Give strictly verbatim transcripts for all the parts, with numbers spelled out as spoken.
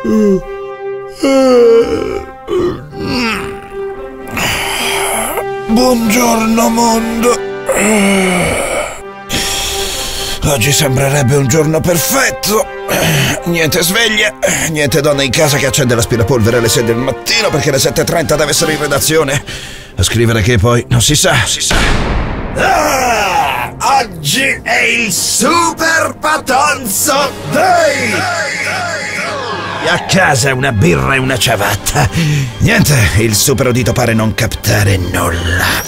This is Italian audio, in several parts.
Buongiorno mondo. Oggi sembrerebbe un giorno perfetto. Niente sveglie, niente donna in casa che accende l'aspirapolvere alle sei del mattino perché alle sette e trenta deve essere in redazione. A scrivere che poi non si sa, si sa. Ah, oggi è il Super Patonzo Day! A casa una birra e una ciabatta. Niente, il super udito pare non captare nulla.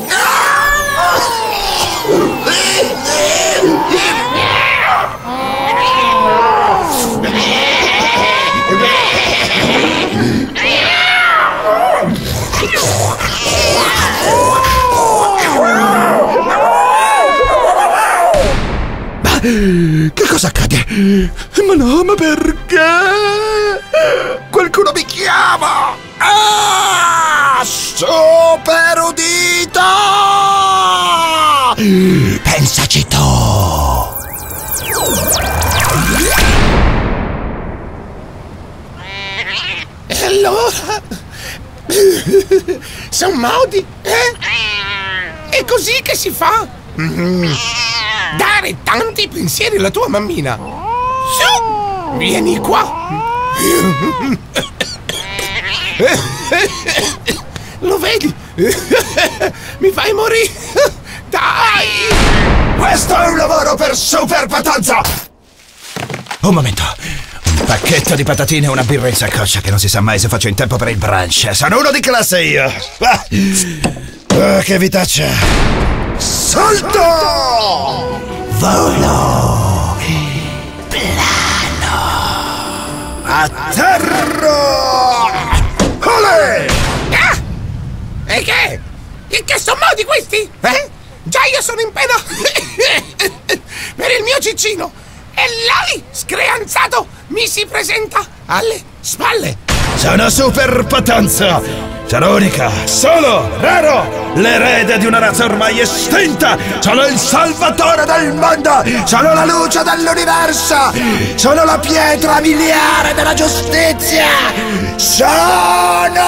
Che cosa accade? Ma no, ma perché? Qualcuno mi chiama! Ah! Super udito! Pensaci tu! E allora? Sono modi, eh? È così che si fa? Mm-hmm. Dare tanti pensieri alla tua mammina. Su, vieni qua. Lo vedi? Mi fai morire. Dai. Questo è un lavoro per Super Patonzo. Un momento. Un pacchetto di patatine e una birra in saccoccia che non si sa mai se faccio in tempo per il brunch. Sono uno di classe io. Ah, oh, che vitaccia. Salto! Volo! Plano! Atterro! Olè! Ah! E che? E che sono modi questi? Eh? Già io sono in pena per il mio ciccino e lei, screanzato, mi si presenta alle spalle. Sono Super Patonzo! Sono unica, solo, raro, l'erede di una razza ormai estinta! Sono il salvatore del mondo! Sono la luce dell'universo! Sono la pietra miliare della giustizia! Sono...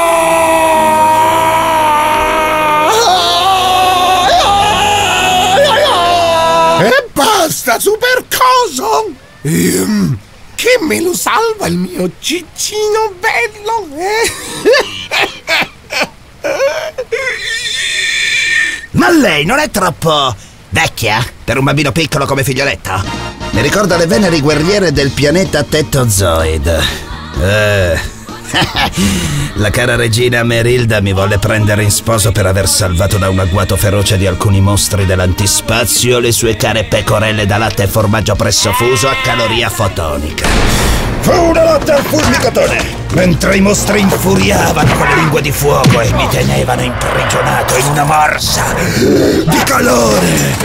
E basta, super coso! Ehm, che me lo salva il mio ciccino bello, eh? Ma lei non è troppo vecchia per un bambino piccolo come Figlioletto? Mi ricorda le veneri guerriere del pianeta Tettozoid. Eh... La cara regina Merilda mi volle prendere in sposo per aver salvato da un agguato feroce di alcuni mostri dell'antispazio le sue care pecorelle da latte e formaggio pressofuso a caloria fotonica. Fu una lotta al fulmicotone, mentre i mostri infuriavano con le lingue di fuoco e mi tenevano imprigionato in una morsa di calore.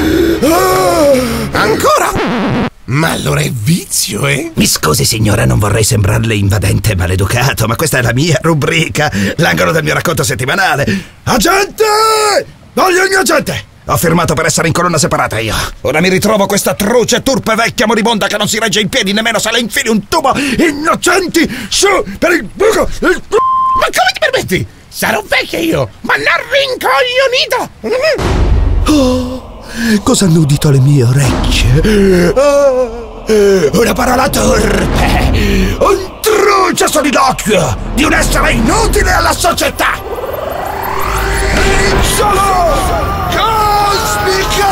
Ancora? Ma allora è vizio, eh? Mi scusi signora, non vorrei sembrarle invadente e maleducato, ma questa è la mia rubrica, l'angolo del mio racconto settimanale. Agente! Voglio il mio agente! Ho firmato per essere in colonna separata io. Ora mi ritrovo questa truce turpe vecchia moribonda che non si regge in piedi nemmeno se le infili un tubo. Innocenti, su per il buco! Il... Ma come ti permetti? Sarò vecchia io, ma non rincoglionita! Oh! Cosa hanno udito le mie orecchie? Oh, una parola torpe! Un truce soliloquio di un essere inutile alla società! Rizzolo cosmica!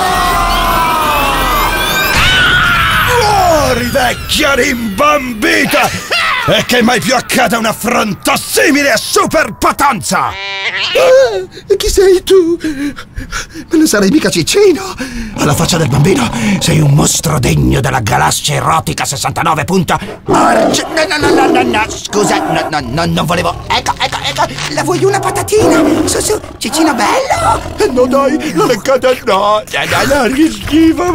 Fuori, vecchia rimbambita! E che mai più accada un affronto simile a Super Patonzo! Ah, chi sei tu? Ma non sarai mica Ciccino? Alla faccia del bambino sei un mostro degno della galassia erotica sessantanove punto org. No, no, no, no, no, no, scusa, no, no, no, non volevo. Ecco, ecco, ecco, la vuoi una patatina? Su, su, Ciccino bello? No, dai, la leccata no, no, no, no, che schifo.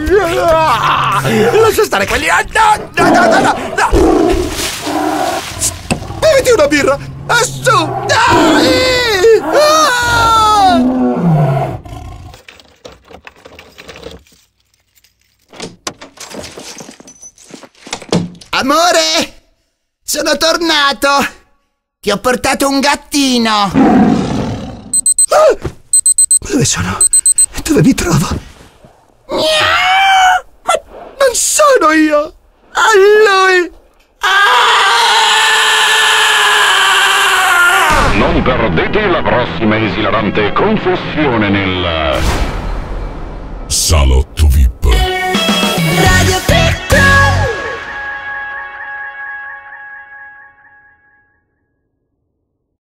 Lascia stare quelli, no, no, no, no, no, no. Beviti una birra! E su! Dai! Ah! Amore! Sono tornato! Ti ho portato un gattino! Ah! Dove sono? Dove mi trovo? Miau! Ma non sono io! A lui! Ah! Non perdete la prossima esilarante confessione nel... Salotto